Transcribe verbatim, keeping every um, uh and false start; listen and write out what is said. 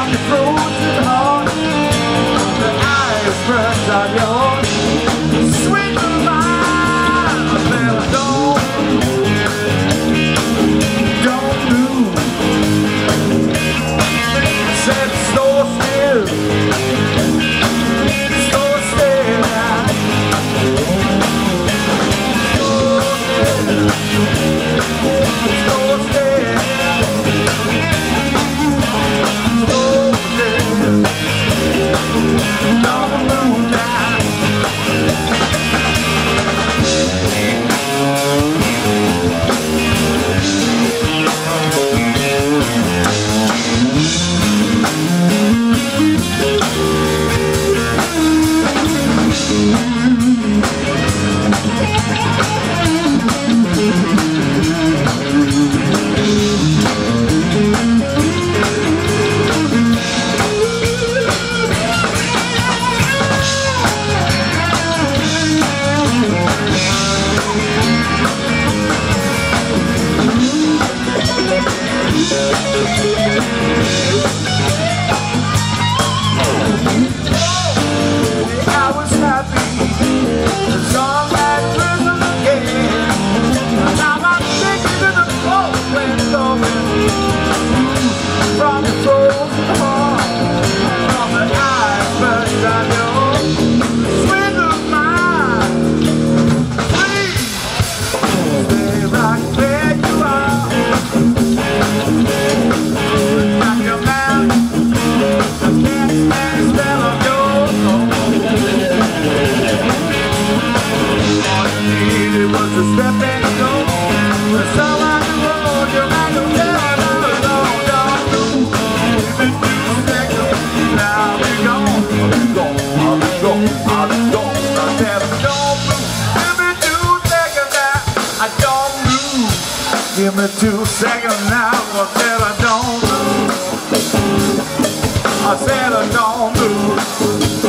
from your frozen heart. The icebergs are yours. Sweet mind, I said don't, don't move. I said slow still, slow still now. Slow still, slow still. I was happy, the song had risen again. Now I'm thinking to the cold wind blowing from the frozen heart, from the icebergs I know. Sweet of mine, please stay right where you are. Like a man, I can't stand still of your home. All you needed was a stepping stone. There's so much road you had to never alone. Don't move, even two seconds, now I'll be gone. I'll be gone, I'll be gone, I'll be gone. I said don't move, even two seconds now. I don't move, give me two seconds now. I said I don't move, I said I don't move.